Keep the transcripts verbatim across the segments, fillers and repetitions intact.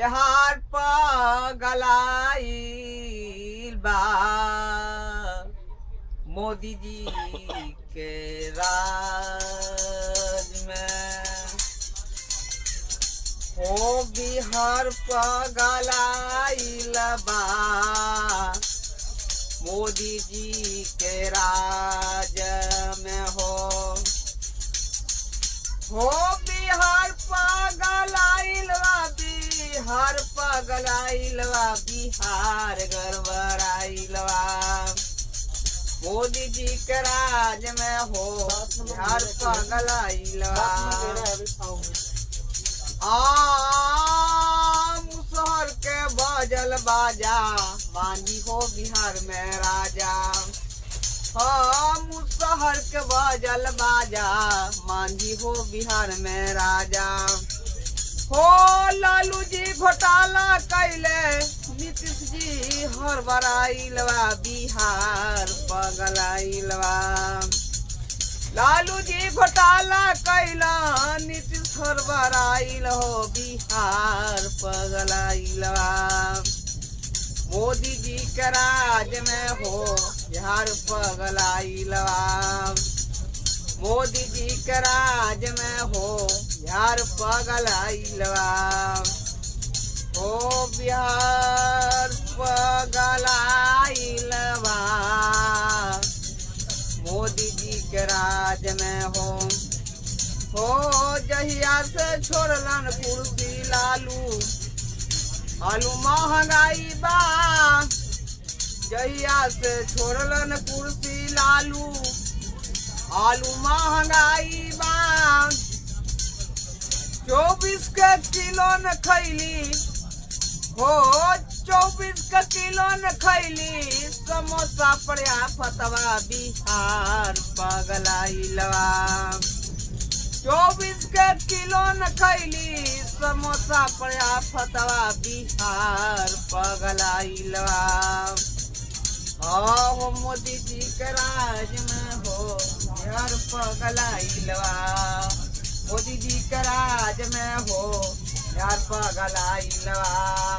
बिहार पगलाइल बा मोदी जी के राज में हो बिहार पगलाइल बा मोदी जी के राज में हो हो बिहार पगलाइल बा बिहार पगलाइल बा बिहार गड़बड़ाइल बा मोदी जी के राज में हो बिहार पगलाइल बा मुसहर के बजल बाजा बानी हो बिहार में राजा हाँ मुसहर के बजल बाजा मांझी हो बिहार में राजा हो लालू जी घोटाला कैले नीतीश जी हड़बड़ाइल बा बिहार पगलाइल बा लालू जी घोटाला कैला नीतीश हड़बड़ाइल हो बिहार पगलाइल बा मोदी जी के राज में हो बिहार पगलाइल बा मोदी जी के राज में हो बिहार पगलाइल बा हो बिहार पगलाइल बा मोदी जी के राज में हो हो जहिया से छोड़लन कुर्सी लालू आलू महंगाई बा जहिया से छोड़लन कुर्सी लालू आलू महंगाई बा चौबीस के किलो न खैली हो चौबीस के किलो न खैली समोसा पड़िया फतवा बिहार पगलाइल बा चौबीस के किलो न खैली समोसा पड़िया फतवा बिहार पगलाइल बा हो मोदी जी के राज में हो बिहार पगलाइल बा मोदी जी के राज में हो बिहार पगलाइल बा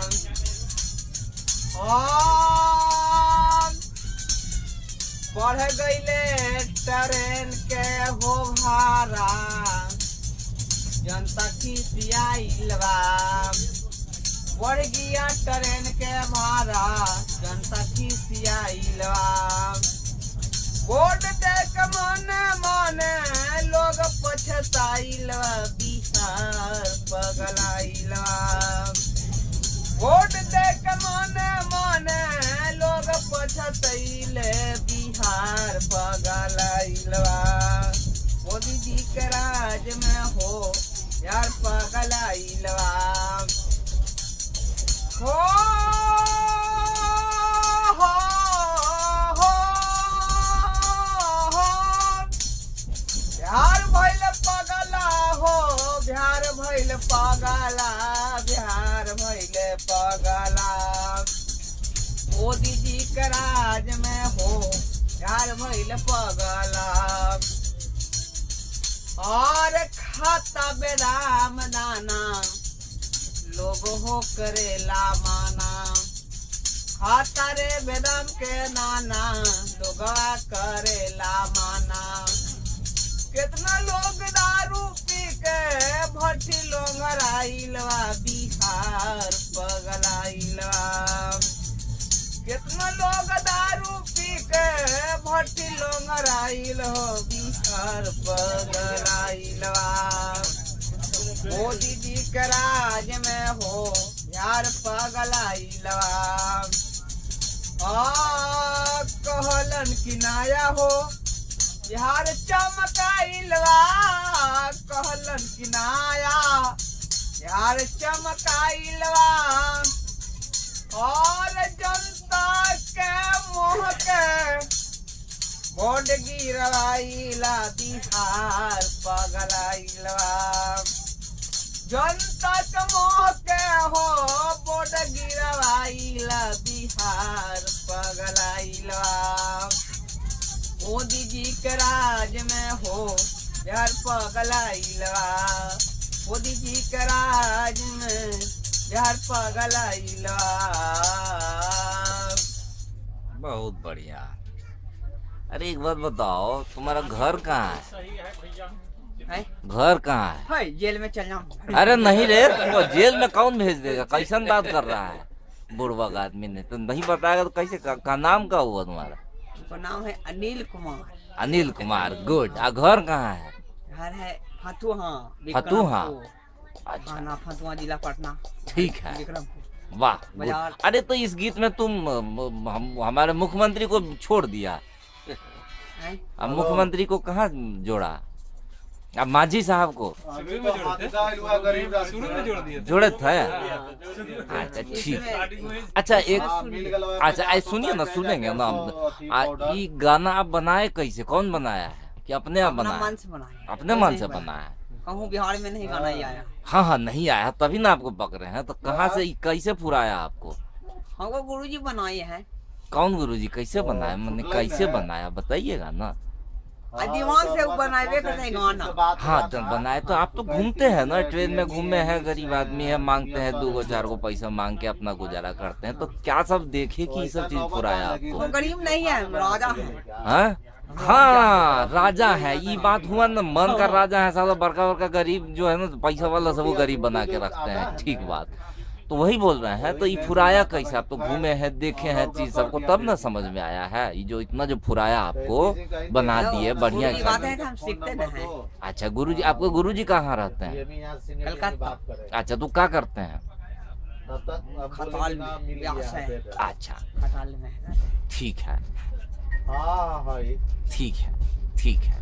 बढ़ गईले ट्रेन के हो भाड़ा जनता खिसियाइल बा बढ़ गया ट्रेन के भाड़ा जनता खिसियाइल बा वोट दे के मने मने लोग पछताइल बा बिहार पगलाइल बा वोट दे के मने मने लोग पछताइल बिहार पगलाइल बा मोदी जी के राज में हो बिहार पगलाइल बा हो हो हो हो बिहार भइल पगला हो बिहार भइल पगला बिहार भइल पगला मोदी जी के राज में हो बिहार भइल पगला और खाता बेदाम दाना लोग हो करेला माना खाता रे बेदाम के नाना लोग करेला माना कितना लोग दारू पी के भट्टी लोंगराइल बा बिहार पगलाइल बा कितना लोग दारू पी के भट्टी लोंगराइल हो बिहार पगलाइल बा मोदी जी के राज में हो बिहार पगलाइल बा कहलन कि नया हो बिहार चमकाइल बा कहलन कि नया बिहार चमकाइल बा और जनता के मोह के वोट गिरवाइला बिहार पगलाइल बा जनता के मोह के हो वोट गिरवाइला बिहार पगलाइल बा मोदी जी के राज में हो बिहार पगलाइल बा मोदी जी के राज में प्यार पगलाइला। बहुत बढ़िया। अरे एक बात बताओ, तुम्हारा घर कहाँ है? है? घर कहाँ है? है जेल में चलना। अरे नहीं रे, तुमको जेल में कौन भेज देगा? कैसन बात कर रहा है बुढ़वा आदमी ने? तो नहीं बताएगा तो कैसे? का, का नाम का हुआ तुम्हारा? उनका नाम है अनिल कुमार। अनिल कुमार, गुड। आ घर कहाँ है? घर है फतुहा। फतुहा, अच्छा। थाना फतुहा, जिला पटना। ठीक है, विक्रमपुर। वाह गुड। अरे तो इस गीत में तुम हम, हमारे मुख्यमंत्री को छोड़ दिया, है? अब मुख्यमंत्री को कहाँ जोड़ा? अब मांझी साहब को जोड़े थे। अच्छा ठीक। अच्छा एक, अच्छा ऐ सुनिए ना, सुनेंगे ना। आ, ये गाना आप बनाए कैसे? कौन बनाया है कि अपने आप अपना बनाया? मन से बनाया। अपने मन से बनाया है। कहूँ बिहार में नहीं गाना ही आया। हाँ हाँ, नहीं आया तभी ना आपको पकड़े हैं। तो कहाँ से, कैसे फुराया आपको? हमको गुरुजी बनाए हैं। कौन गुरुजी? कैसे बनाया? मैंने कैसे बनाया बताइएगा ना। दिमाग से बनाए करते गाना। हाँ तो बनाए तो आप तो घूमते हैं ना, ट्रेन में घूमे हैं, गरीब आदमी है, मांगते हैं दो गो चार गो पैसा मांग के अपना गुजारा करते हैं। तो क्या सब देखे कि ये सब चीज फुराया आपको? वो गरीब नहीं है, राजा है। हाँ हाँ, राजा है। ये बात हुआ ना, मन का राजा है साला। बड़का बड़का गरीब जो है ना, पैसा वाला सब वो गरीब बना के रखते हैं। ठीक बात, तो वही बोल रहे हैं। तो ये फुराया कैसे? आप तो घूमे हैं, देखे हैं चीज सबको, तब ना समझ में आया है। ये जो इतना जो फुराया आपको बना दिए बढ़िया। बात है कि हम सीखते न हैं। अच्छा गुरुजी, आपके गुरुजी कहाँ रहते हैं? कलकत्ता। अच्छा, तो क्या करते हैं? खटाल में व्यास है। अच्छा खटाल में। ठीक है, ठीक है, ठीक है।